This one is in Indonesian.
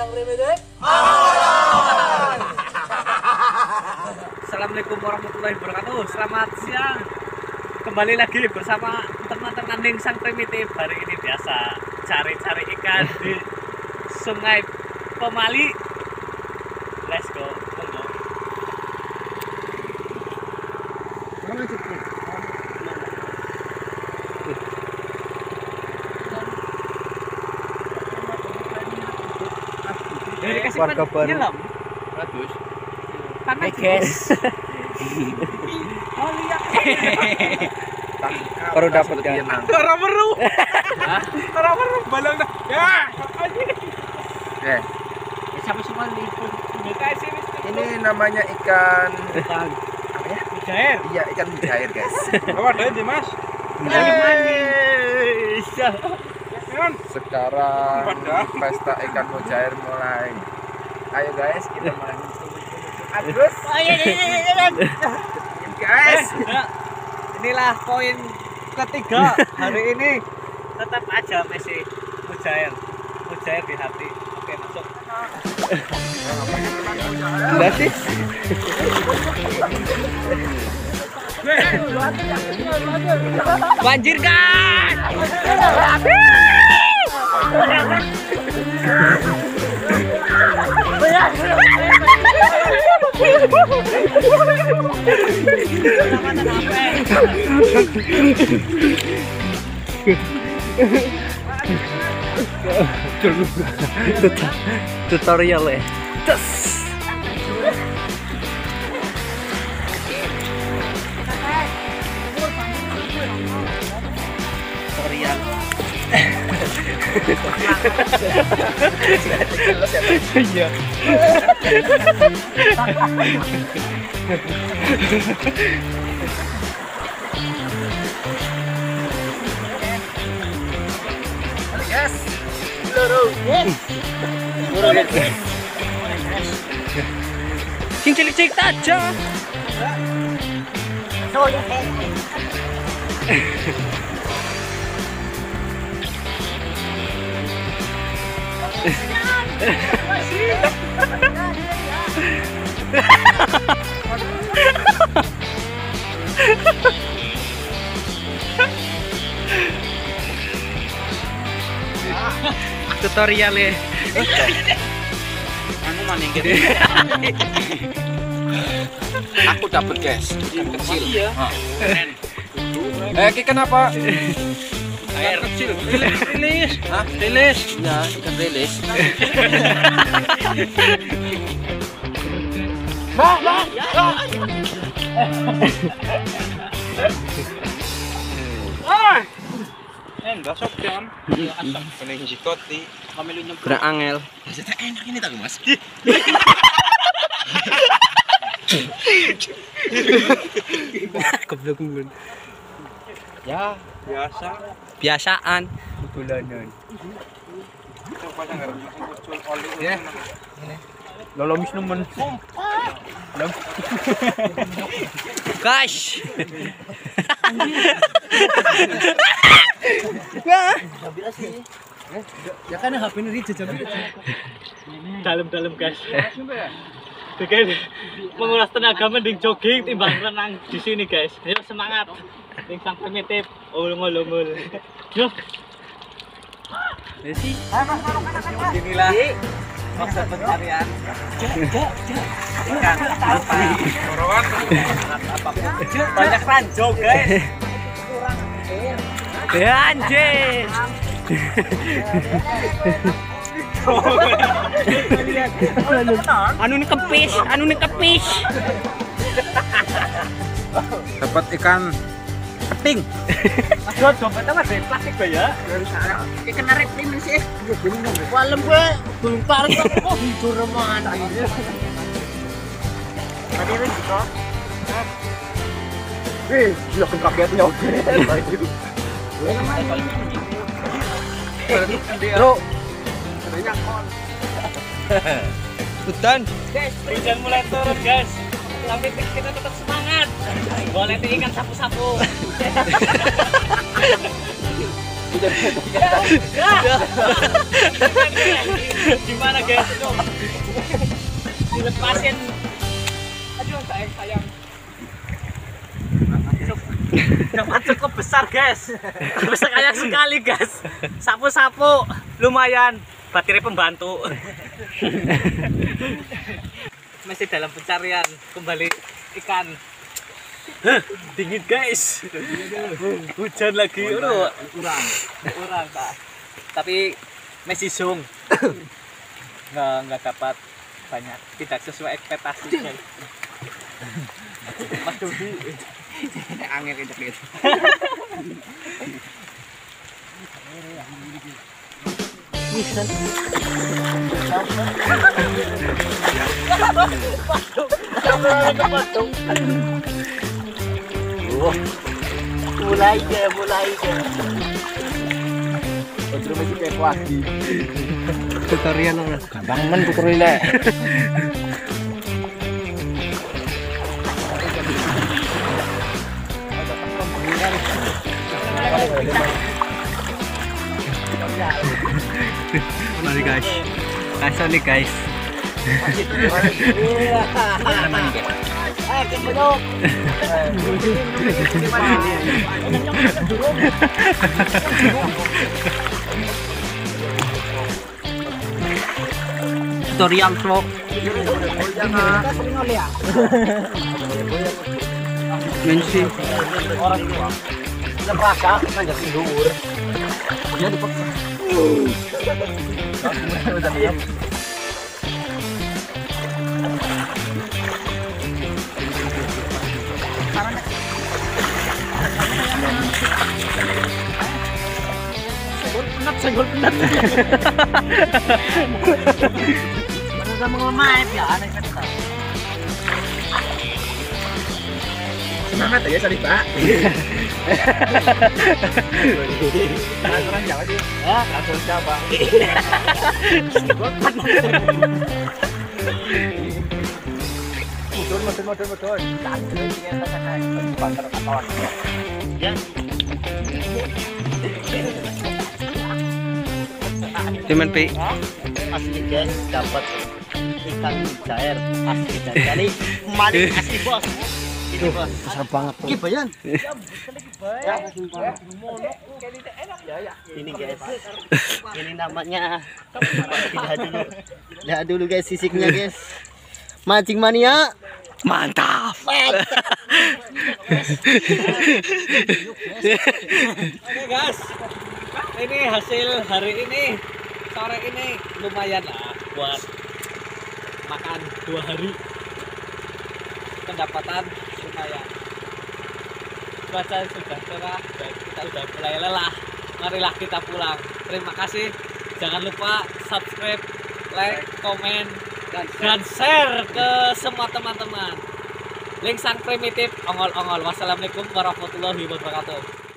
Sang Primitif. Assalamualaikum warahmatullahi wabarakatuh. Selamat siang. Kembali lagi bersama teman-teman Ning Sang Primitif. Hari ini biasa cari-cari ikan di Sungai Pemali. Let's go. Monggo. Warga baru. Bagus. Guys. Oh lihat. Baru dapat kan. Orang meru. Orang meru balong dah. Ya. Siapa semua di Ini namanya ikan apa ya? Mujair. Iya, ikan mujair, guys. Apa ada di Mas? Sekarang pesta ikan mujair mulai. Ayo guys, kita mulai. Agus. Guys. Inilah poin ketiga hari ini. Tetap aja masih mujair. Mujair di hati. Oke, masuk. Udah sih. Banjir kan? Tutorial ya. Tutorial. Iya. Yes. Cing cilik aja. Tutorial ya. Anu maning gitu. Aku dapat guys, ikan kecil. Iya. Ikan apa? Air Kecil. rilis. Hah? Rilis. Ya, ikan rilis. Enggak sok jangan. Kuning jikoti. Kamelunya Berangel. enak ini tak Mas. Goblok mun. Ya, biasa. Biasaan. Bulanan. Coba jangan muncul oli. Ya. Lolomis nemen. Guys. Ya kan HP ini jajal. Dalam-dalam guys. Oke, menguras tenaga mending jogging timbang renang di sini guys. Ayo semangat. Ning Sang Primitif. Ulung-ulung. Yuk. Desi. Inilah maksud pencarian ikan apa apapun. Banyak ranjau guys. Anjir. Anu nih kepis. Dapat ikan keting. Aduh, dompetnya mah dari plastik ya. Kayak kena replim sih. Walem gue belum tarik kok hijau reman. Tadi ini juga. Gila kagetnya udah. Bro. Hutan. Guys, hujan mulai turun guys. Tapi kita tetap semangat. Boleh ikan sapu-sapu. Gimana guys? Dilepasin. Aduh sayang. Dapat cukup besar guys. Besar kayak sekali guys. Sapu-sapu lumayan. Baterai pembantu. Masih dalam pencarian kembali ikan. Dingin guys. Hujan lagi. Kurang tak. Tapi masih zoom. Nggak dapat banyak. Tidak sesuai ekspektasi guys. Mas Dodi. Angin itu. Mulai ke. Terus masih kayak lagi. Tutorial Gampang men tutorialnya. Mana nih guys? Kasih nih guys. Tutorial vlog. Mensi. Orang tua. Lepaka kan jadi luhur. Dia dipaksa. Senggol penat. Mana mengelmai ya aneh kata. Semangat ya Salih Pak. Orang Jawa sih. Asal siapa? Mudun. Banter katawan. Ya. Cuman pi. Asli guys, dapat ikan cair asli dari kali manis asli bos. Ini bos, besar banget tuh. Bayan. Ini guys, ini namanya. Lihat dulu guys sisiknya guys. Mancing mania. Mantap. Oke guys, ini hasil hari ini, sore ini lumayan lah buat makan 2 hari. Pendapatan lumayan. Cuaca sudah cerah dan kita udah mulai lelah. Marilah kita pulang. Terima kasih. Jangan lupa subscribe, like, komen, dan share ke semua teman-teman. Link sang primitif ongol-ongol. Wassalamualaikum warahmatullahi wabarakatuh.